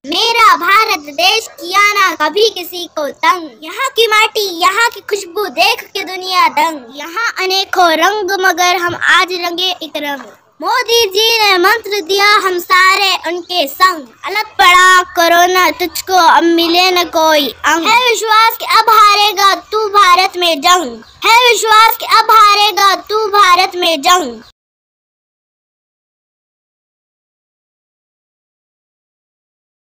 मेरा भारत देश किया ना कभी किसी को तंग। यहाँ की माटी, यहाँ की खुशबू देख के दुनिया दंग। यहाँ अनेकों रंग मगर हम आज रंगे एक रंग। मोदी जी ने मंत्र दिया हम सारे उनके संग। अलग पड़ा कोरोना तुझको अब मिले न कोई अंग। है विश्वास कि अब हारेगा तू भारत में जंग। है विश्वास कि अब हारेगा तू भारत में जंग।